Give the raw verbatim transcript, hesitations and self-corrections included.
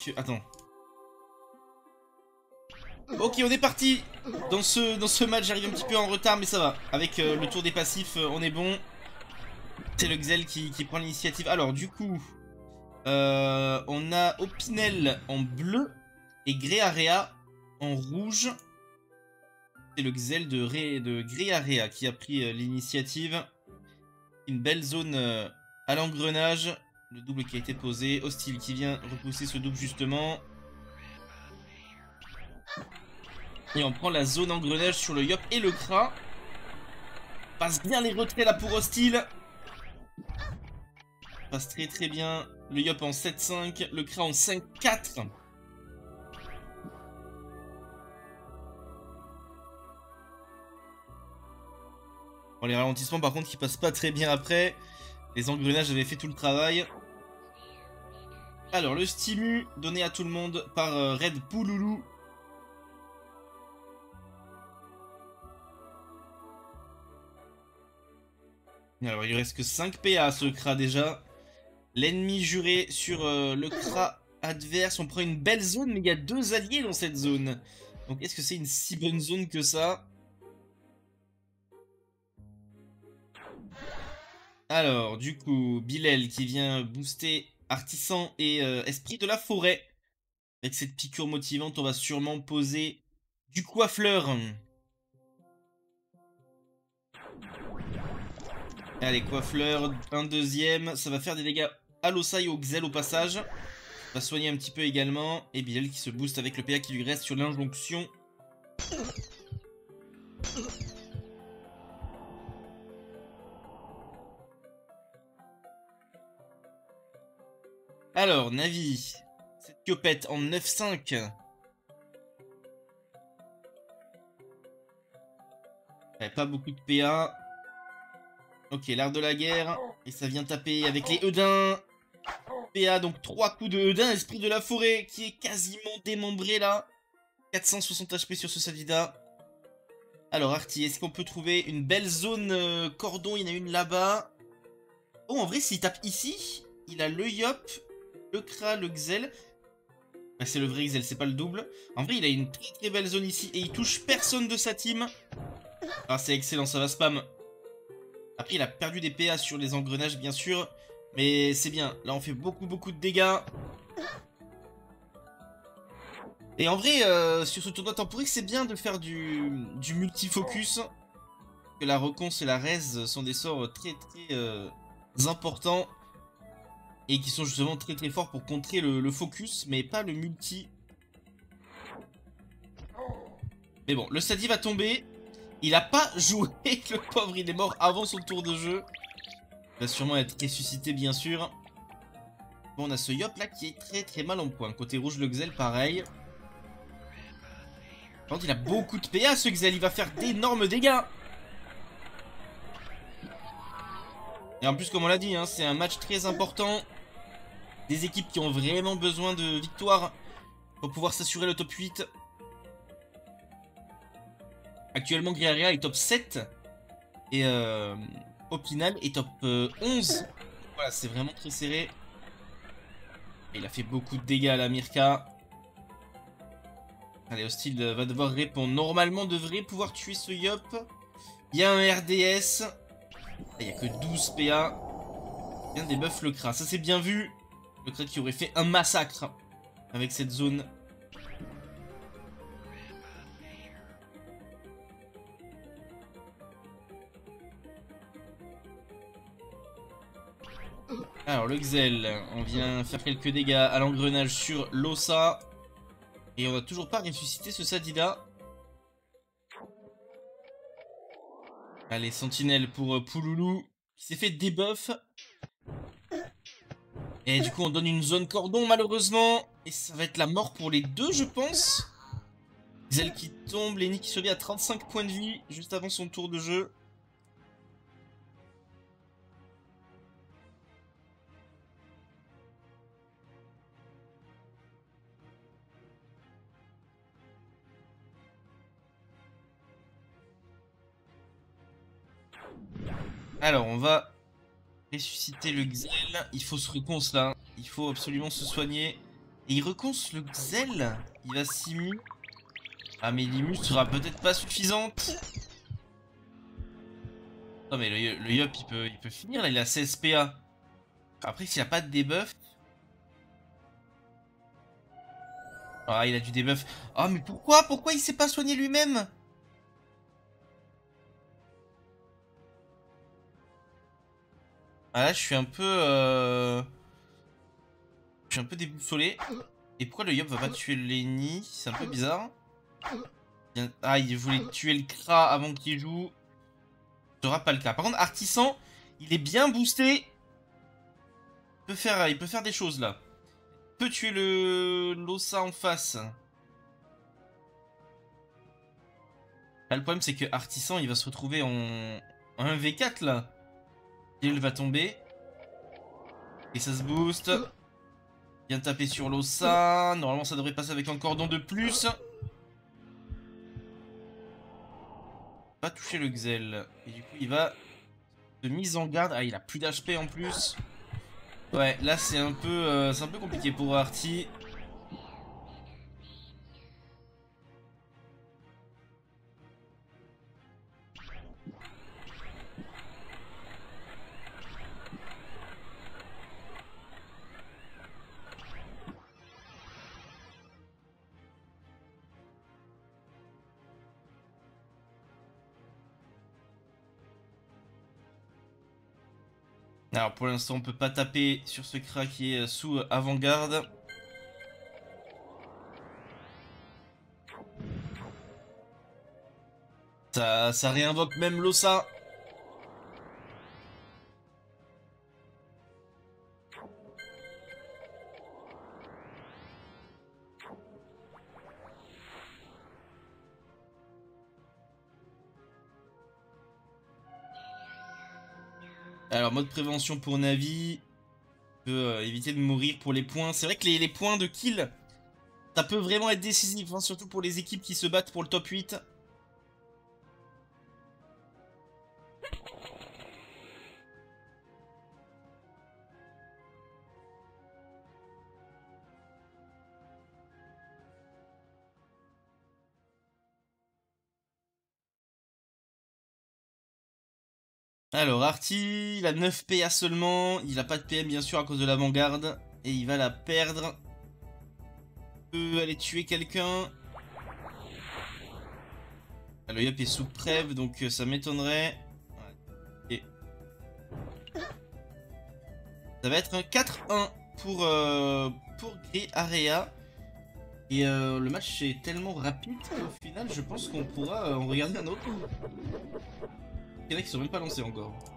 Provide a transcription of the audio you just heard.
que... Attends. Ok, on est parti dans ce, dans ce match. J'arrive un petit peu en retard, mais ça va. Avec euh, le tour des passifs, euh, on est bon. C'est le Xel qui, qui prend l'initiative. Alors, du coup, euh, on a Opinel en bleu et Gréarea en rouge. C'est le Xel de, Ré, de Gréarea qui a pris euh, l'initiative. Une belle zone euh, à l'engrenage. Le double qui a été posé. Hostile qui vient repousser ce double justement. Et on prend la zone engrenage sur le Yop et le Kra. Passe bien les retraits là pour Hostile. Passe très très bien. Le Yop en sept cinq. Le Kra en cinq quatre. Bon, les ralentissements par contre qui passent pas très bien après. Les engrenages avaient fait tout le travail. Alors le stimu donné à tout le monde par euh, Red Pouloulou. Alors il lui reste que cinq P A à ce Kra déjà. L'ennemi juré sur euh, le Kra adverse. On prend une belle zone mais il y a deux alliés dans cette zone. Donc est-ce que c'est une si bonne zone que ça? Alors du coup Bilal qui vient booster Artisan et euh, Esprit de la Forêt. Avec cette piqûre motivante on va sûrement poser du Coiffleur. Allez, Coiffleur, un deuxième. Ça va faire des dégâts à l'Ossa et au Xel au passage. Va soigner un petit peu également. Et Bilal qui se booste avec le P A qui lui reste sur l'injonction. Alors, Navi. Cette Kyopette en neuf cinq. Pas beaucoup de P A. Ok, l'art de la guerre. Et ça vient taper avec les Eudins. P A, donc trois coups de Eudin. Esprit de la forêt qui est quasiment démembré là. quatre cent soixante H P sur ce Sadida. Alors, Arty, est-ce qu'on peut trouver une belle zone euh, cordon? Il y en a une là-bas. Oh, en vrai, s'il tape ici, il a le Yop, le Kra, le Xel. Bah, c'est le vrai Xel, c'est pas le double. En vrai, il a une très très belle zone ici et il touche personne de sa team. Ah, c'est excellent, ça va spam. Après, il a perdu des P A sur les engrenages, bien sûr. Mais c'est bien. Là, on fait beaucoup, beaucoup de dégâts. Et en vrai, euh, sur ce tournoi temporique, c'est bien de faire du, du multifocus. Que la reconce et la res sont des sorts très, très euh, importants. Et qui sont justement très, très forts pour contrer le, le focus, mais pas le multi. Mais bon, le Sadi va tomber. Il a pas joué, le pauvre, il est mort avant son tour de jeu. Il va sûrement être ressuscité, bien sûr. Bon, on a ce Yop là qui est très très mal en point. Côté rouge, le Xel, pareil. Par contre, il a beaucoup de P A, ce Xel. Il va faire d'énormes dégâts. Et en plus, comme on l'a dit, hein, c'est un match très important. Des équipes qui ont vraiment besoin de victoire pour pouvoir s'assurer le top huit. Actuellement, Gréarea est top sept. Et euh, Opinel est top euh, onze. Voilà, c'est vraiment très serré. Et il a fait beaucoup de dégâts à la Mirka. Allez, Hostile va devoir répondre. Normalement, devrait pouvoir tuer ce Yop. Il y a un R D S. Il n'y a que douze P A. Bien des buffs le Kra. Ça, c'est bien vu. Le Kra qui aurait fait un massacre avec cette zone. Alors le Xel, on vient faire quelques dégâts à l'engrenage sur l'Ossa. Et on va toujours pas ressusciter ce Sadida. Allez, Sentinelle pour euh, Pouloulou, qui s'est fait debuff. Et du coup on donne une zone cordon malheureusement. Et ça va être la mort pour les deux je pense. Xel qui tombe, Lenny qui survit à trente-cinq points de vie juste avant son tour de jeu. Alors, on va ressusciter le Xel. Il faut se reconce là. Il faut absolument se soigner. Et il reconce le Xel. Il va Simu. Ah mais l'Imu sera peut-être pas suffisante. Non mais le, le Yup il peut, il peut finir là, il a seize P A. Après s'il n'y a pas de debuff. Ah il a du debuff. Ah mais pourquoi Pourquoi il s'est pas soigné lui-même? Ah là je suis un peu... Euh... Je suis un peu déboussolé. Et pourquoi le Yup va pas tuer le Lenny? C'est un peu bizarre. Ah il voulait tuer le Kra avant qu'il joue. Ce sera pas le cas. Par contre Artisan, il est bien boosté. Il peut faire, il peut faire des choses là. Il peut tuer le l'Ossa en face. Là, le problème c'est que Artisan il va se retrouver en, en un v quatre là. Il va tomber. Et ça se booste. Bien taper sur l'Ossa. Normalement ça devrait passer avec un cordon de plus. Pas toucher le Xel. Et du coup il va de mise en garde. Ah il a plus d'H P en plus. Ouais là c'est un peu euh, c'est un peu compliqué pour Artie. Alors pour l'instant on peut pas taper sur ce Kra qui est sous avant-garde. Ça, ça réinvoque même l'Ossa. Alors mode prévention pour Navi. Peut euh, éviter de mourir pour les points. C'est vrai que les, les points de kill, ça peut vraiment être décisif, hein, surtout pour les équipes qui se battent pour le top huit. Alors Artie, il a neuf P A seulement. Il a pas de P M bien sûr à cause de l'avant-garde. Et il va la perdre. Il peut aller tuer quelqu'un. Le Yup est sous preuve, donc euh, ça m'étonnerait. Et... Ça va être un quatre un pour, euh, pour Grey Area. Et euh, le match est tellement rapide qu'au final, je pense qu'on pourra euh, en regarder un autre. Il y en a qui sont même pas lancés encore.